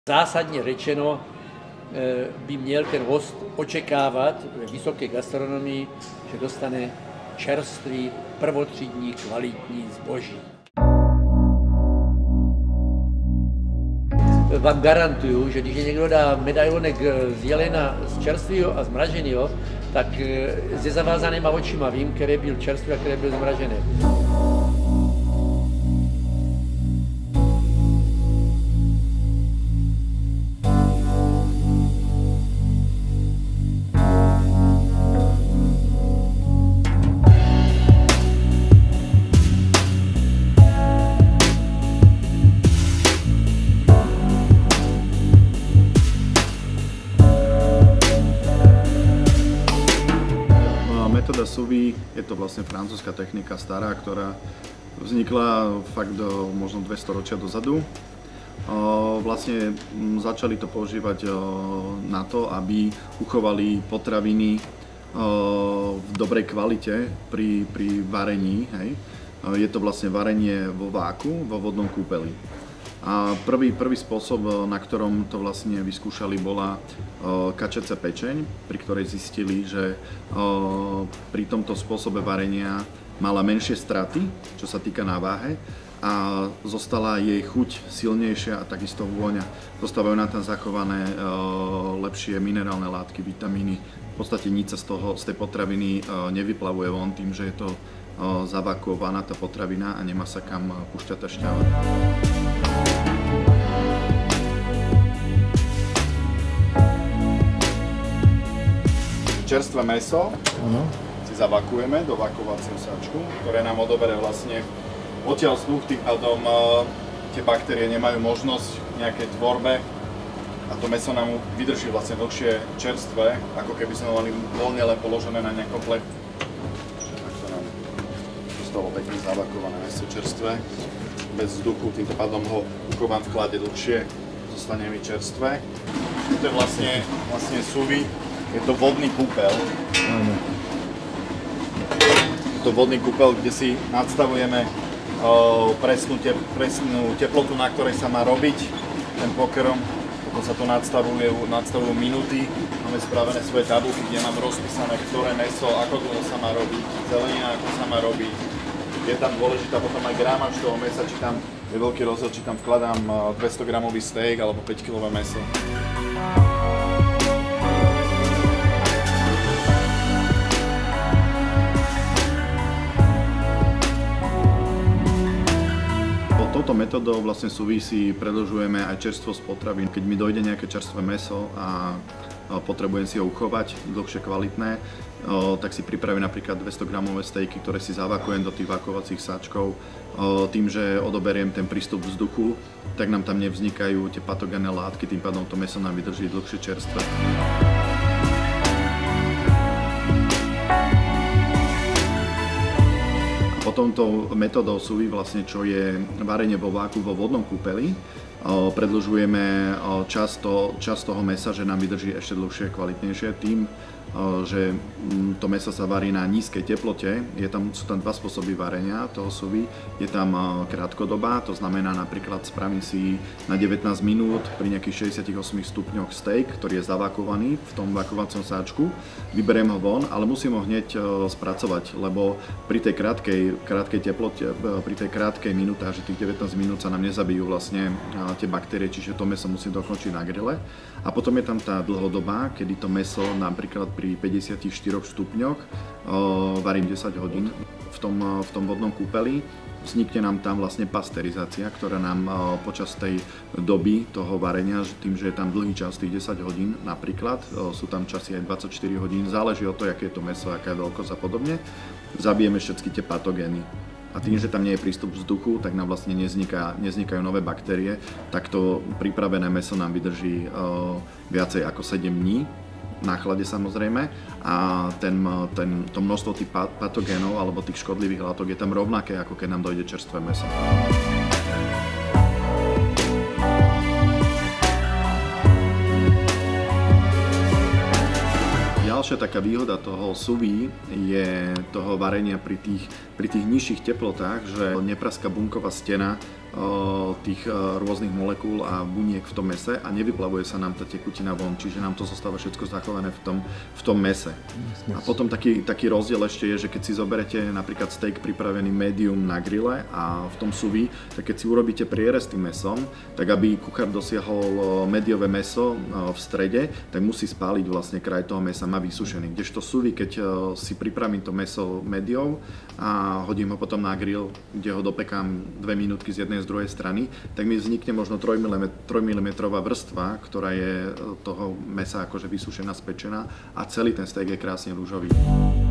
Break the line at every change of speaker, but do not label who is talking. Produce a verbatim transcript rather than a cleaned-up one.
Zásadně řečeno by měl ten host očekávat ve vysoké gastronomii, že dostane čerstvý, prvotřídní, kvalitní zboží. Vám garantuju, že když někdo dá medailonek z jelena z čerstvého a zmraženého, tak se zavázanýma očima vím, který byl čerstvý a který byl zmražený.
Metóda sous vide je to vlastne francúzska technika stará, ktorá vznikla fakt do možno dve storočia dozadu. Vlastne začali to používať na to, aby uchovali potraviny v dobrej kvalite pri, pri varení. Hej. Je to vlastne varenie vo váku, vo vodnom kúpeli. A prvý, prvý spôsob, na ktorom to vlastne vyskúšali, bola kačacia pečeň, pri ktorej zistili, že pri tomto spôsobe varenia mala menšie straty, čo sa týka na váhe, a zostala jej chuť silnejšia a takisto vôňa. Zostávajú na tam zachované lepšie minerálne látky, vitamíny. V podstate nič sa z, toho, z tej potraviny nevyplavuje von tým, že je to zavakuovaná tá potravina a nemá sa kam púšťať tá šťava. Čerstvé mäso uh-huh. si zavakujeme do vakuovacieho sáčku, ktoré nám odoberie vlastne odtiaľ vzduch, tým pádom uh, tie baktérie nemajú možnosť v nejakej tvorbe a to mäso nám vydrží vlastne dlhšie čerstvé, ako keby sme mali voľne len položené na nejakom plechu. Takto nám zostalo pekne zavakované mäso čerstvé, bez vzduchu, týmto pádom ho uchovám v chlade dlhšie, zostane mi čerstvé. To je vlastne, vlastne sous vide. Je to vodný kúpel. Áno. Je to vodný kúpel, kde si nadstavujeme uh, presnú, te, presnú teplotu, na ktorej sa má robiť ten pokerom. Potom sa to nadstavuje, nadstavujú minúty. Máme spravené svoje tabulky, kde mám rozpísané, ktoré mäso, ako dlho sa má robiť, zelenina, ako sa má robiť. Je tam dôležitá potom aj gramáž toho mäsa, či tam je veľký rozdiel, či tam vkladám dvesto gramový steak alebo päť kilové mäso. Touto metodou vlastne sous vide si predĺžujeme aj čerstvosť potravín. Keď mi dojde nejaké čerstvé mäso a potrebujem si ho uchovať dlhšie kvalitné, tak si pripravím napríklad dvesto gramové stejky, ktoré si zavakujem do tých vakuovacích sáčkov. Tým, že odoberiem ten prístup vzduchu, tak nám tam nevznikajú tie patogénne látky, tým pádom to mäso nám vydrží dlhšie čerstvé. Touto metódou sous vide, vlastne, čo je varenie vo váku vo vodnom kúpeli, predĺžujeme čas, to, čas toho mäsa, že nám vydrží ešte dlhšie, kvalitnejšie tým, že to mäso sa varí na nízkej teplote. Je tam, sú tam dva spôsoby varenia toho sous vide. Je tam krátkodobá, to znamená napríklad spravím si na devätnásť minút pri nejakých šesťdesiatosem stupňoch steak, ktorý je zavakovaný v tom vakuovacom sáčku. Vyberiem ho von, ale musím ho hneď spracovať, lebo pri tej krátkej, krátkej teplote, pri tej krátkej minutáži, tých devätnásť minút sa nám nezabijú vlastne tie baktérie, čiže to mäso musím dokončiť na grille. A potom je tam tá dlhodobá, kedy to mäso napríklad pri päťdesiatich štyroch stupňoch varím desať hodín v tom, v tom vodnom kúpeli. Vznikne nám tam vlastne pasterizácia, ktorá nám počas tej doby toho varenia, tým, že je tam dlhý čas, tých desať hodín napríklad, sú tam časy aj dvadsaťštyri hodín, záleží od toho, aké je to mäso, aká je veľkosť a podobne, zabijeme všetky tie patogény. A tým, že tam nie je prístup vzduchu, tak nám vlastne nevzniká, nevznikajú nové baktérie, tak to pripravené mäso nám vydrží uh, viacej ako sedem dní, na chlade samozrejme, a ten, ten, to množstvo tých patogénov alebo tých škodlivých látok je tam rovnaké, ako keď nám dojde čerstvé mäso. Ďalšia taká výhoda toho sous vide je toho varenia pri tých, pri tých nižších teplotách, že nepraská bunková stena tých rôznych molekúl a buniek v tom mese a nevyplavuje sa nám tá tekutina von, čiže nám to zostáva všetko zachované v tom, v tom mese. A potom taký, taký rozdiel ešte je, že keď si zoberete napríklad steak pripravený medium na grille a v tom sous vide, tak keď si urobíte prierez tým mesom, tak aby kuchár dosiahol mediové meso v strede, tak musí spáliť vlastne kraj toho mesa, má vysušený. Kdežto sous vide, keď si pripravím to meso mediou a hodím ho potom na grill, kde ho dopekám dve minútky z jednej z druhej strany, tak mi vznikne možno tri milimetre vrstva, ktorá je toho mesa akože vysušená, spečená a celý ten steak je krásne ružový.